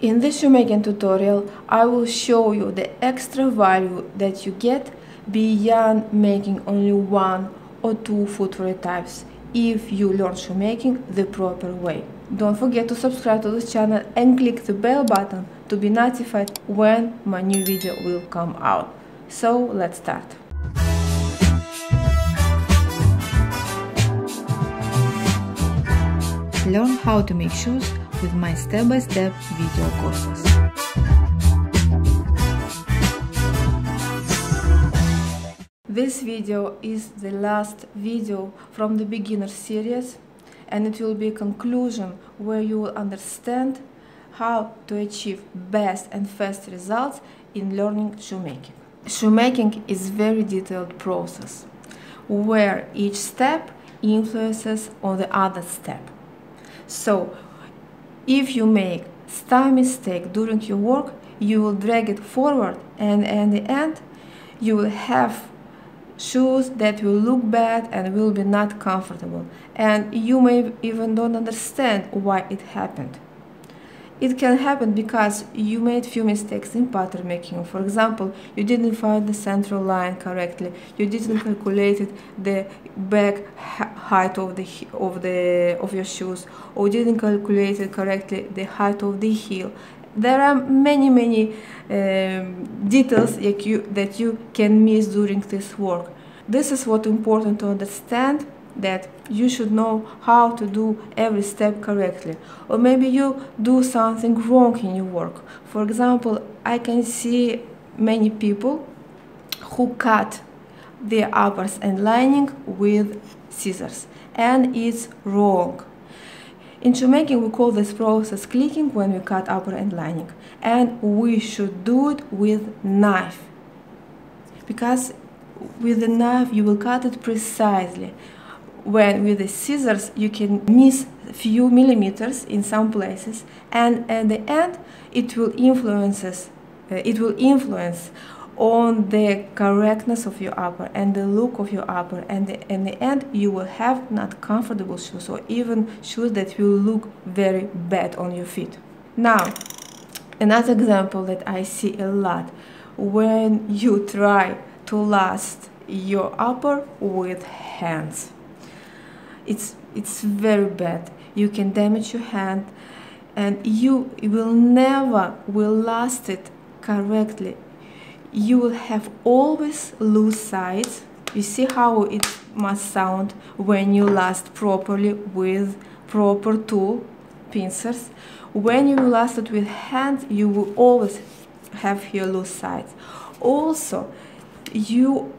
In this shoemaking tutorial, I will show you the extra value that you get beyond making only one or two footwear types if you learn shoemaking the proper way. Don't forget to subscribe to this channel and click the bell button to be notified when my new video will come out. So let's start. Learn how to make shoes with my step-by-step video courses. This video is the last video from the beginner series, and it will be a conclusion where you will understand how to achieve best and fast results in learning shoemaking. Shoemaking is a very detailed process where each step influences on the other step. So, if you make a mistake during your work, you will drag it forward, and in the end, you will have shoes that will look bad and will be not comfortable. And you may even don't understand why it happened. It can happen because you made few mistakes in pattern making. For example, you didn't find the central line correctly. You didn't calculate the back height of your shoes, or didn't calculate correctly the height of the heel. There are many details that you can miss during this work. This is what is important to understand, that you should know how to do every step correctly. Or maybe you do something wrong in your work. For example, I can see many people who cut their uppers and lining with scissors, and it's wrong. In shoemaking, we call this process clicking when we cut upper and lining, and we should do it with knife, because with the knife you will cut it precisely. When with the scissors you can miss a few millimeters in some places, and at the end it will influence on the correctness of your upper and the look of your upper, and in the end you will have not comfortable shoes, or even shoes that will look very bad on your feet. Now, another example that I see a lot, when you try to last your upper with hands. It's very bad. You can damage your hand, and you will never last it correctly. You will have always loose sides. You see how it must sound when you last properly with proper tool, pincers. When you last it with hands, you will always have here loose sides. Also, you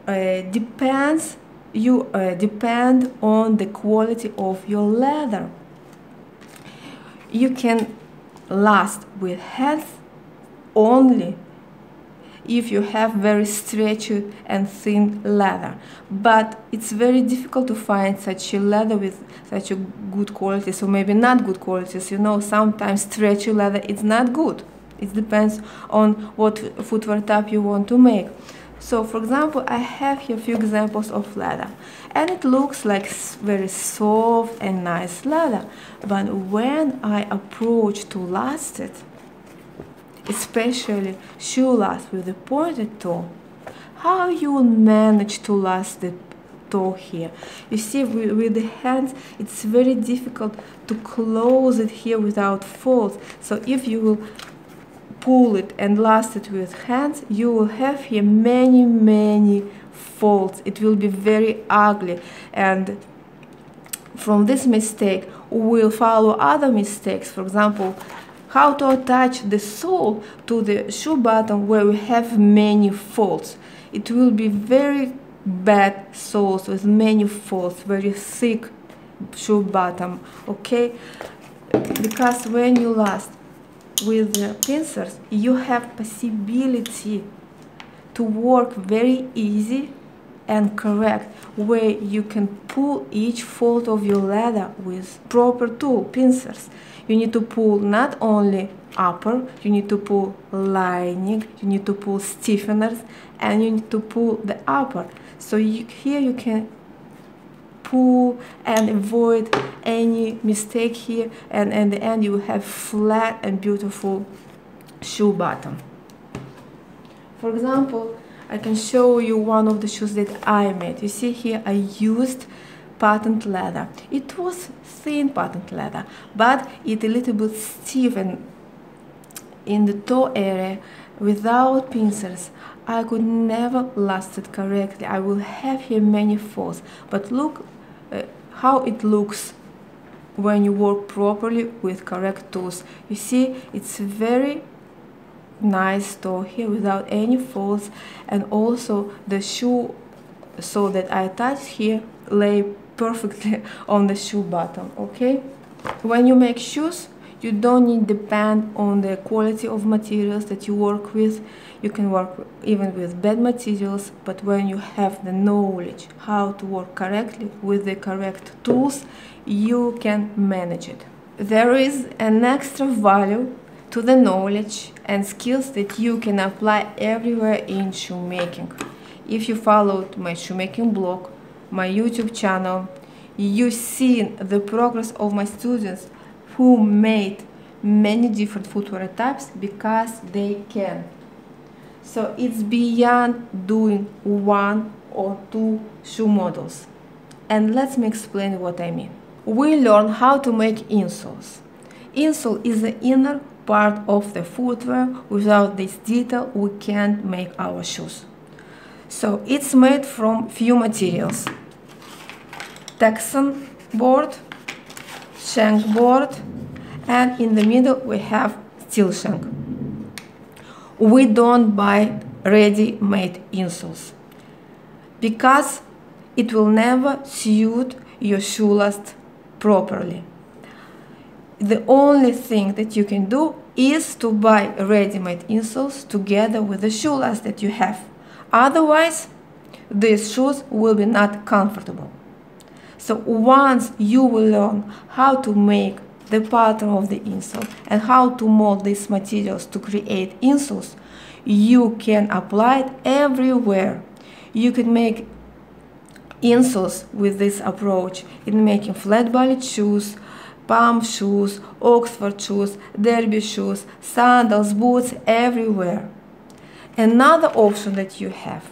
depend on the quality of your leather. You can last with hands only if you have very stretchy and thin leather, but it's very difficult to find such a leather with such a good quality, so maybe not good qualities. You know, sometimes stretchy leather is not good. It depends on what footwear type you want to make. So, for example, I have here a few examples of leather, and it looks like very soft and nice leather, but when I approach to last it, especially shoe last with the pointed toe, how you will manage to last the toe here? You see, with the hands, it's very difficult to close it here without folds. So if you will pull it and last it with hands, you will have here many folds. It will be very ugly, and from this mistake we'll follow other mistakes. For example, how to attach the sole to the shoe bottom where we have many folds. It will be very bad soles with many folds, very thick shoe bottom, okay? Because when you last with the pincers, you have possibility to work very easy and correct, where you can pull each fold of your leather with proper tool, pincers. You need to pull not only upper, you need to pull lining, you need to pull stiffeners, and you need to pull the upper. So here you can pull and avoid any mistake here, and in the end you will have flat and beautiful shoe bottom. For example, I can show you one of the shoes that I made. You see here I used patent leather. It was thin patent leather, but it's a little bit stiff, and in the toe area without pincers I could never last it correctly. I will have here many falls, but look how it looks when you work properly with correct tools. You see, it's very nice toe here without any falls, and also the shoe sole that I attached here lay perfectly on the shoe bottom. Okay, when you make shoes, you don't need to depend on the quality of materials that you work with. You can work even with bad materials, but when you have the knowledge how to work correctly with the correct tools, you can manage it. There is an extra value to the knowledge and skills that you can apply everywhere in shoemaking. If you followed my shoemaking blog, my YouTube channel, you've seen the progress of my students who made many different footwear types because they can. So it's beyond doing one or two shoe models. And let me explain what I mean. We learn how to make insoles. Insole is the inner part of the footwear. Without this detail, we can't make our shoes. So it's made from few materials: Texan board, shank board, and in the middle we have steel shank. We don't buy ready-made insoles because it will never suit your shoe last properly. The only thing that you can do is to buy ready-made insoles together with the shoe last that you have. Otherwise, these shoes will be not comfortable. So once you will learn how to make the pattern of the insole and how to mold these materials to create insoles, you can apply it everywhere. You can make insoles with this approach in making flat-bodied shoes, pump shoes, Oxford shoes, derby shoes, sandals, boots, everywhere. Another option that you have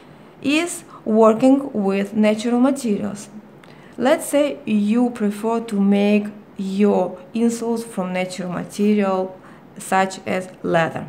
is working with natural materials. Let's say you prefer to make your insoles from natural material such as leather.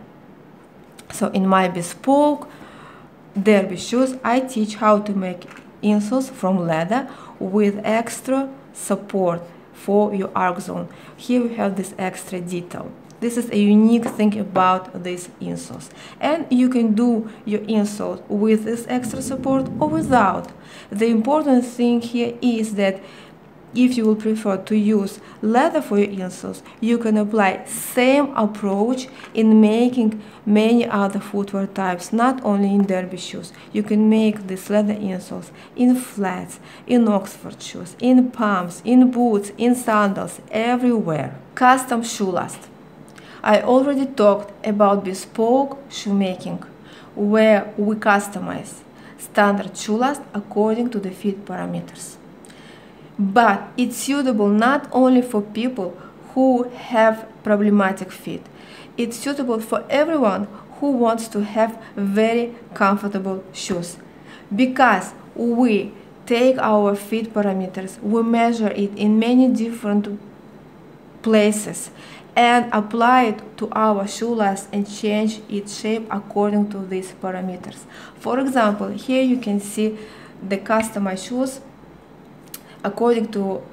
So in my bespoke derby shoes, I teach how to make insoles from leather with extra support for your arc zone. Here we have this extra detail. This is a unique thing about these insoles. And you can do your insole with this extra support or without. The important thing here is that if you will prefer to use leather for your insoles, you can apply same approach in making many other footwear types, not only in derby shoes. You can make these leather insoles in flats, in Oxford shoes, in pumps, in boots, in sandals, everywhere. Custom shoe last. I already talked about bespoke shoemaking, where we customize standard shoe last according to the feet parameters. But it's suitable not only for people who have problematic feet. It's suitable for everyone who wants to have very comfortable shoes. Because we take our feet parameters, we measure it in many different places and apply it to our shoe last and change its shape according to these parameters. For example, here you can see the customized shoes according to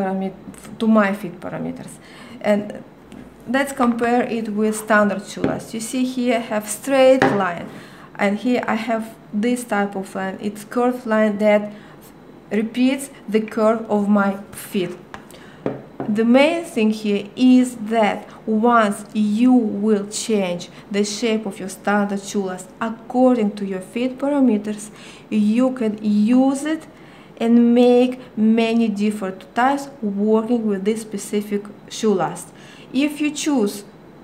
my feet parameters. And let's compare it with standard shoe last. You see here I have straight line, and here I have this type of line. It's curved line that repeats the curve of my feet. The main thing here is that once you will change the shape of your standard shoe last according to your feet parameters, you can use it and make many different types working with this specific shoe last. If you choose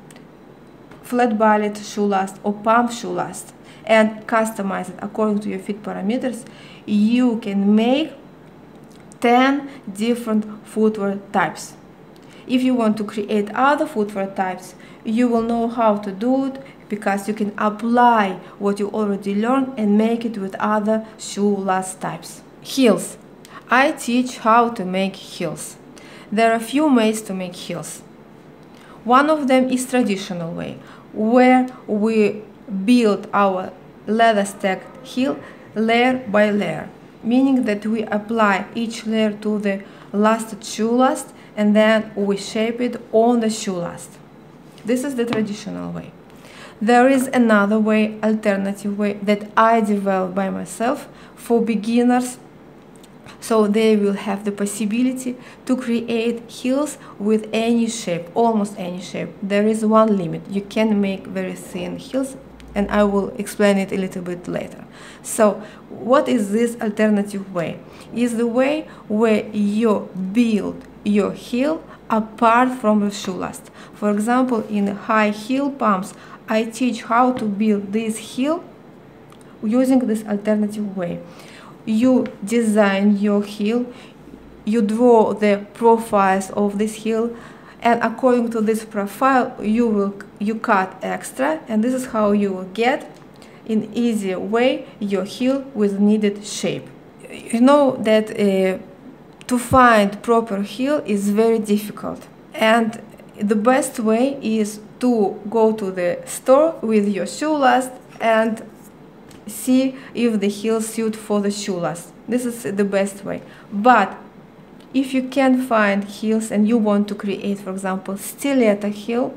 flat-bodied shoe last or pump shoe last and customize it according to your feet parameters, you can make 10 different footwear types. If you want to create other footwear types, you will know how to do it, because you can apply what you already learned and make it with other shoe last types. Heels. I teach how to make heels. There are a few ways to make heels. One of them is traditional way, where we build our leather stacked heel layer by layer, meaning that we apply each layer to the last shoe last and then we shape it on the shoe last. This is the traditional way. There is another way, alternative way, that I developed by myself for beginners, so they will have the possibility to create heels with any shape, almost any shape. There is one limit. You can make very thin heels, and I will explain it a little bit later. So what is this alternative way? Is the way where you build your heel apart from the shoe last. For example, in high heel pumps, I teach how to build this heel using this alternative way. You design your heel, you draw the profiles of this heel, and according to this profile you cut extra, and this is how you will get in easy way your heel with needed shape. You know that to find proper heel is very difficult, and the best way is to go to the store with your shoe last and see if the heel suit for the shoe last. This is the best way. But if you can't find heels and you want to create, for example, stiletto heel,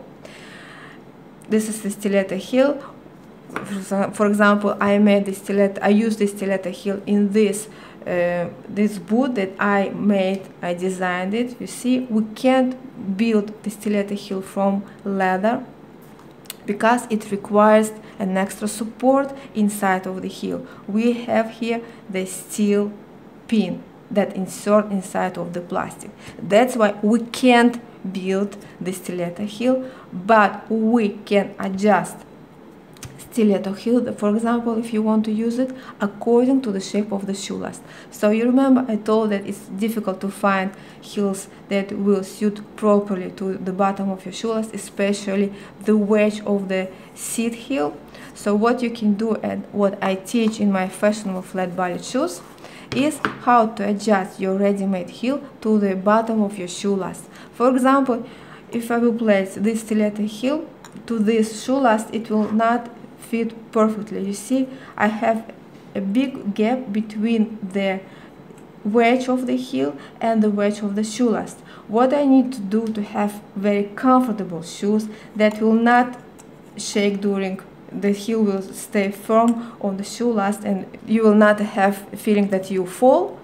this is the stiletto heel. For example, I used the stiletto heel in this boot that I made. I designed it. You see, we can't build the stiletto heel from leather because it requires an extra support inside of the heel. We have here the steel pin that insert inside of the plastic. That's why we can't build the stiletto heel, but we can adjust stiletto heel, for example, if you want to use it according to the shape of the shoe last. So you remember I told that it's difficult to find heels that will suit properly to the bottom of your shoe last, especially the wedge of the seat heel. So what you can do, and what I teach in my fashionable flat body shoes, is how to adjust your ready-made heel to the bottom of your shoe last. For example, if I will place this stiletto heel to this shoe last, it will not fit perfectly. You see, I have a big gap between the wedge of the heel and the wedge of the shoe last. What I need to do to have very comfortable shoes that will not shake during the heel, will stay firm on the shoe last and you will not have a feeling that you fall.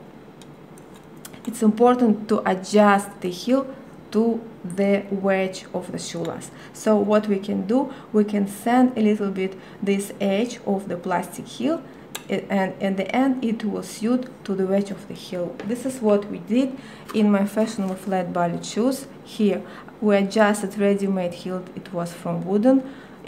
It's important to adjust the heel to the wedge of the shoe last. So what we can do, we can sand a little bit this edge of the plastic heel, and in the end it will suit to the wedge of the heel. This is what we did in my fashionable flat body shoes. Here we adjusted ready-made heel. It was from wood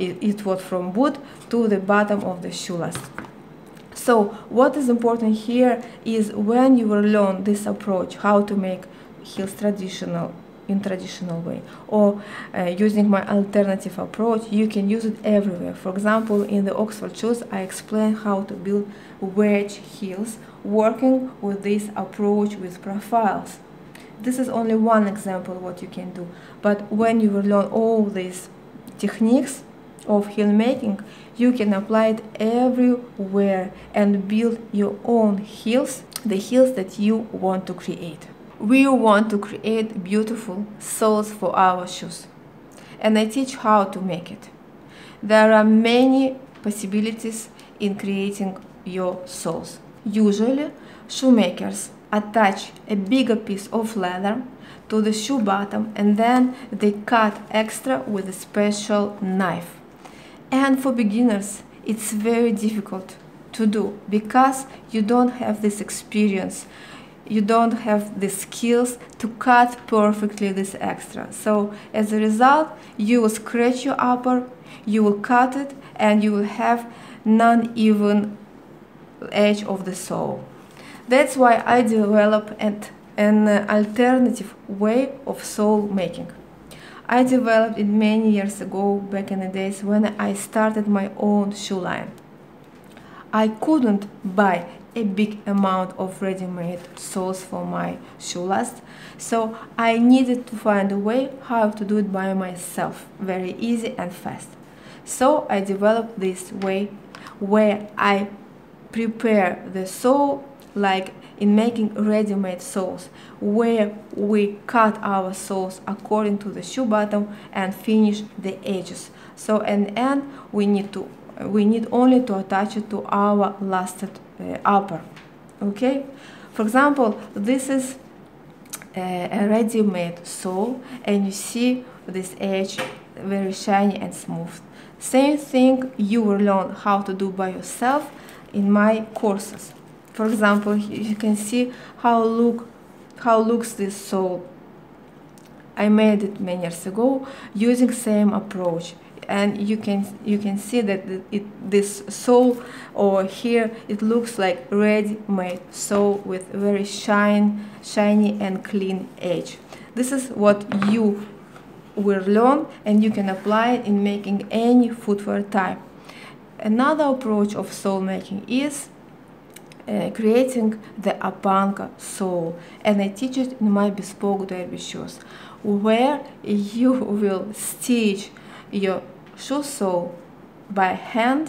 to the bottom of the shoe last. So what is important here is when you will learn this approach, how to make heels in traditional way, or using my alternative approach, you can use it everywhere. For example, in the Oxford shoes, I explain how to build wedge heels working with this approach with profiles. This is only one example what you can do, but when you will learn all these techniques of heel making, you can apply it everywhere and build your own heels, the heels that you want to create. We want to create beautiful soles for our shoes, and I teach how to make it. There are many possibilities in creating your soles. Usually, shoemakers attach a bigger piece of leather to the shoe bottom and then they cut extra with a special knife. And for beginners, it's very difficult to do because you don't have this experience. You don't have the skills to cut perfectly this extra. So as a result, you will scratch your upper, you will cut it, and you will have non-even edge of the sole. That's why I develop and an alternative way of sole making. I developed it many years ago, back in the days when I started my own shoe line. I couldn't buy a big amount of ready-made soles for my shoe last, so I needed to find a way how to do it by myself, very easy and fast. So I developed this way where I prepare the sole like in making ready-made soles, where we cut our soles according to the shoe bottom and finish the edges. So in the end we need only to attach it to our lasted upper. Okay, for example, this is a ready-made sole, and you see this edge very shiny and smooth. Same thing you will learn how to do by yourself in my courses. For example, you can see how looks this sole. I made it many years ago using same approach, and you can see that this sole over here, it looks like ready-made sole with very shiny and clean edge. This is what you will learn, and you can apply it in making any footwear type. Another approach of sole making is creating the apanka sole, and I teach it in my bespoke derby shoes, where you will stitch your shoe sole by hand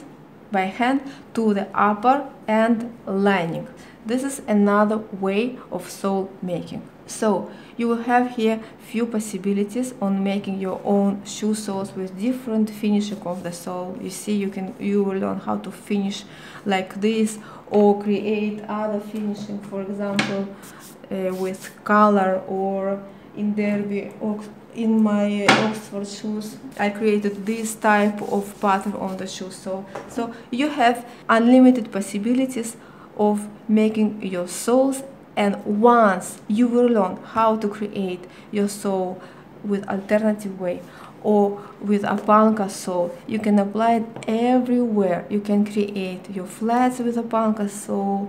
to the upper and lining. This is another way of sole making. So you will have here few possibilities on making your own shoe soles with different finishing of the sole. You see, you will learn how to finish like this, or create other finishing, for example, with color, or in derby or in my Oxford shoes I created this type of pattern on the shoe sole. So you have unlimited possibilities of making your soles, and once you will learn how to create your sole with alternative way or with apanka sole, you can apply it everywhere. You can create your flats with apanka sole,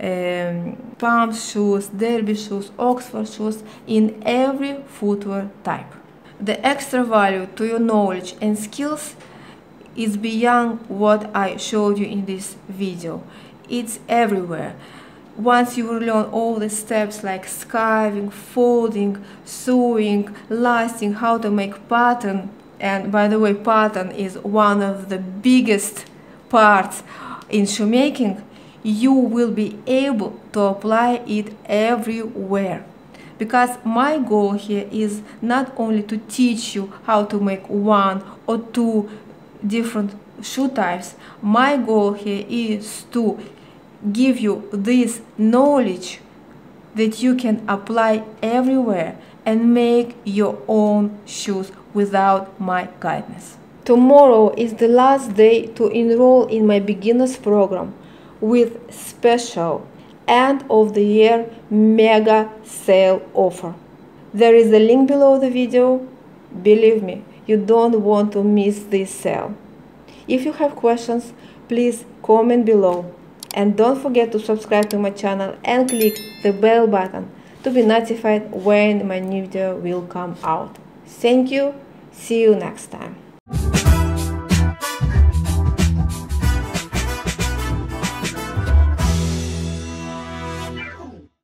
pump shoes, derby shoes, Oxford shoes, in every footwear type. The extra value to your knowledge and skills is beyond what I showed you in this video. It's everywhere. Once you will learn all the steps like skiving, folding, sewing, lasting, how to make pattern, and by the way, pattern is one of the biggest parts in shoemaking, you will be able to apply it everywhere. Because my goal here is not only to teach you how to make one or two different shoe types, my goal here is to give you this knowledge that you can apply everywhere and make your own shoes without my guidance. Tomorrow is the last day to enroll in my beginners program with special end of the year mega sale offer. There is a link below the video. Believe me, you don't want to miss this sale. If you have questions, please comment below. And don't forget to subscribe to my channel and click the bell button to be notified when my new video will come out. Thank you. See you next time.